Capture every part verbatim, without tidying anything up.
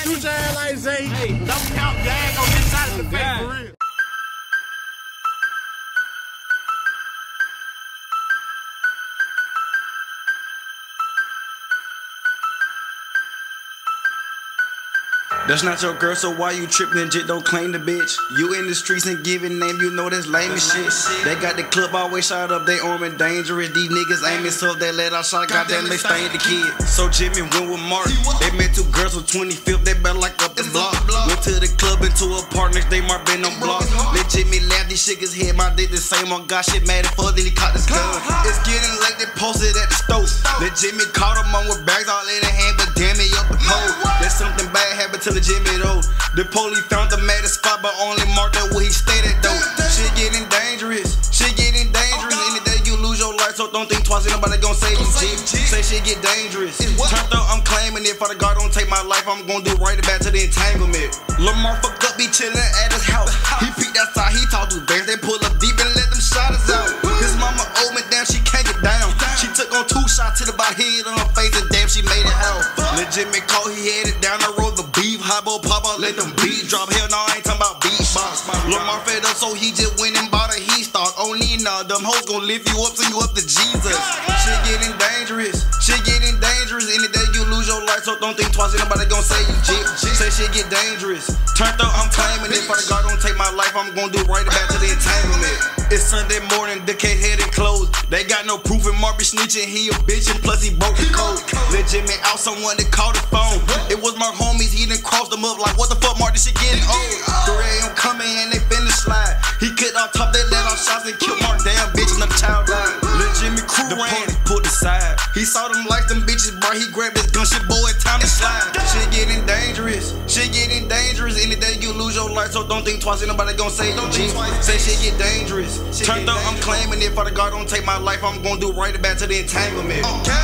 Shoot your ass like Zay. Hey, don't count gang on this side of the face for real. That's not your girl, so why you trippin' and just don't claim the bitch? You in the streets and giving name, you know that's lame as shit. They got the club always shot up, they arm and dangerous. These niggas aiming so they let out shot, goddamn they stain the kid. So Jimmy went with Mark. They met two girls on twenty-fifth, they better like up the block. Went to the club into a park, next day Mark been on block. Let Jimmy laugh, he shook his head, my dick the same on God shit mad at fuck, then he caught this gun. It's getting late, they posted at the stove. Let Jimmy caught him on with bags all in the hand, but damn me up the pole. There's something bad happened to the Jimmy though. The police found the maddest spot, but only marked that where he stayed at though. Shit getting dangerous, shit getting dangerous. Any day you lose your life, so don't think twice, ain't nobody gon' say you cheap. Say shit get dangerous. Turned up, I'm claiming if the God don't take my life, I'm gon' do right back to the entanglement. Lamar fuck up, be chillin' at his house. He peeked outside, he talked to bands, they pull up deep and let them shotters out. His mama old me down, she can't get down. She took on two shots to the body, hit on her face, and damn, she made it out. Legitimate call, he headed down the road, the beef, highball pop out, let them beats drop. Hell no, I ain't talking about beef box. Lamar fed up, so he just went and bought a he stock. Oh, Nina, them hoes gon' lift you up, send you up to Jesus. Shit getting dangerous, shit getting dangerous. Any day you lose your life, so don't think twice, ain't nobody gon' say you jip. Say shit get dangerous. Turned up, I'm claiming if the God don't take my life, I'm gon' do right back to the entanglement. It's Sunday morning, decade headed closed. They got no proof and Mark be snitching, he a bitch and plus he broke the code. Legitimate out someone that called the phone. It was my homies, he done crossed them up like what the fuck, Mark, this shit getting old. three A M coming and they finna slide. He cut on top, they let off shots and killed Mark, damn bitch, and the child died. Legitimate crew the ran, put aside. He saw them like them bitches, bro, he grabbed his gun, shit boy, time to slide. Shit getting dangerous, shit getting dangerous. Any day you lose your life, so don't think twice, ain't nobody gon' say you G. Say shit get dangerous. Turned up, I'm claiming if the God don't take my life, I'm gon' do right back to the entanglement. Okay.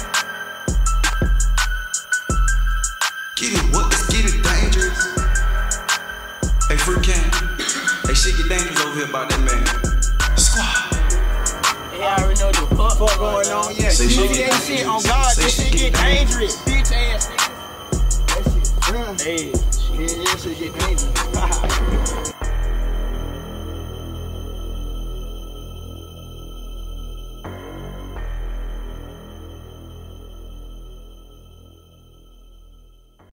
Get it, what? It's getting dangerous. Hey, free can. Hey, shit get dangerous over here about that man. Squad. Hey, I already know the fuck, fuck going on. Yeah, say shit get shit on God. This shit get dangerous. Bitch ass nigga. That shit. Hey, shit, yeah, shit get dangerous.